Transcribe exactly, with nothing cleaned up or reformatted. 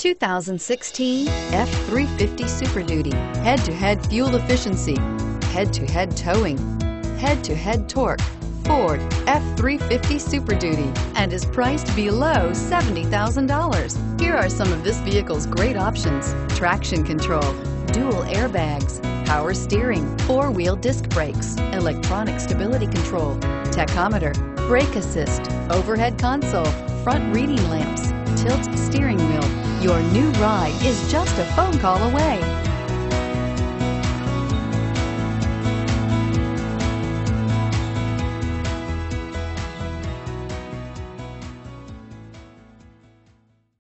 two thousand sixteen F three fifty Super Duty. Head-to-head fuel efficiency, head-to-head towing, head-to-head torque. Ford F three fifty Super Duty and is priced below seventy thousand dollars. Here are some of this vehicle's great options: traction control, dual airbags, power steering, four-wheel disc brakes, electronic stability control, tachometer, brake assist, overhead console, front reading lamps, tilt steering wheel. Your new ride is just a phone call away.